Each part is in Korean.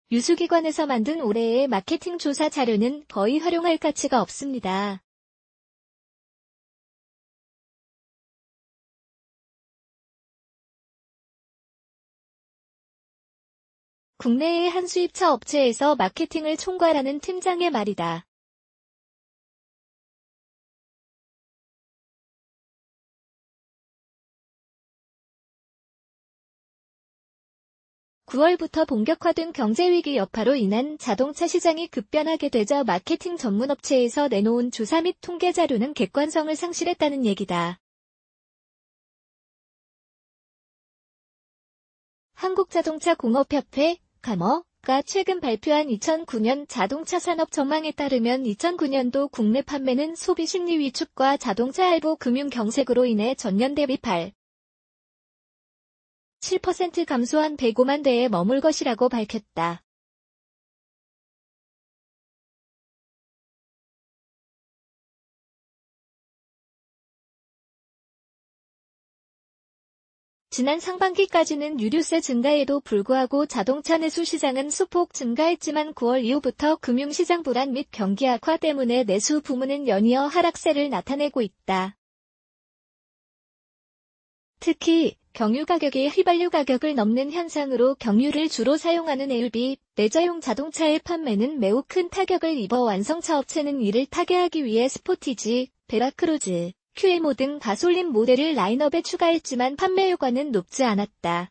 유수기관에서 만든 올해의 마케팅 조사 자료는 거의 활용할 가치가 없습니다. 국내의 한 수입차 업체에서 마케팅을 총괄하는 팀장의 말이다. (9월부터) 본격화된 경제위기 여파로 인한 자동차 시장이 급변하게 되자 마케팅 전문 업체에서 내놓은 조사 및 통계 자료는 객관성을 상실했다는 얘기다. 한국자동차공업협회 (가머가) 최근 발표한 2009년 자동차 산업 전망에 따르면 2009년도 국내 판매는 소비 심리 위축과 자동차 할부 금융 경색으로 인해 전년 대비 7% 감소한 105만 대에 머물 것이라고 밝혔다. 지난 상반기까지는 유류세 증가에도 불구하고 자동차 내수 시장은 소폭 증가했지만 9월 이후부터 금융시장 불안 및 경기 악화 때문에 내수 부문은 연이어 하락세를 나타내고 있다. 특히 경유 가격이 휘발유 가격을 넘는 현상으로 경유를 주로 사용하는 LB, 레저용 자동차의 판매는 매우 큰 타격을 입어 완성차 업체는 이를 타개하기 위해 스포티지, 베라크루즈, QM5 등 가솔린 모델을 라인업에 추가했지만 판매율과는 높지 않았다.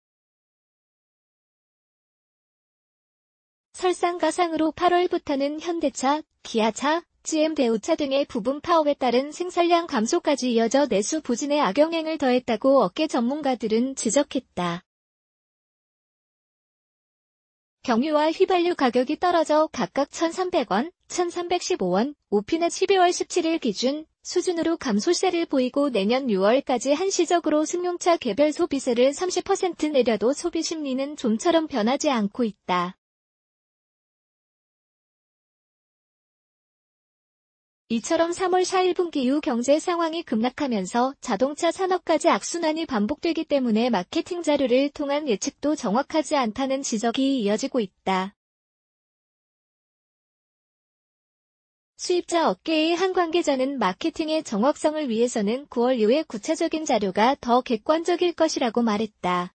설상가상으로 8월부터는 현대차, 기아차, GM 대우차 등의 부분 파업에 따른 생산량 감소까지 이어져 내수 부진에 악영향을 더했다고 업계 전문가들은 지적했다. 경유와 휘발유 가격이 떨어져 각각 1,300원, 1,315원, 오피는 12월 17일 기준 수준으로 감소세를 보이고 내년 6월까지 한시적으로 승용차 개별 소비세를 30% 내려도 소비 심리는 좀처럼 변하지 않고 있다. 이처럼 3월 4일분기 이후 경제 상황이 급락하면서 자동차 산업까지 악순환이 반복되기 때문에 마케팅 자료를 통한 예측도 정확하지 않다는 지적이 이어지고 있다. 수입차 업계의 한 관계자는 마케팅의 정확성을 위해서는 9월 이후의 구체적인 자료가 더 객관적일 것이라고 말했다.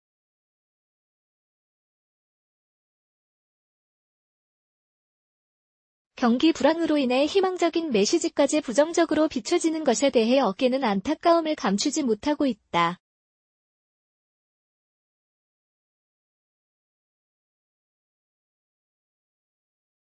경기 불황으로 인해 희망적인 메시지까지 부정적으로 비춰지는 것에 대해 업계는 안타까움을 감추지 못하고 있다.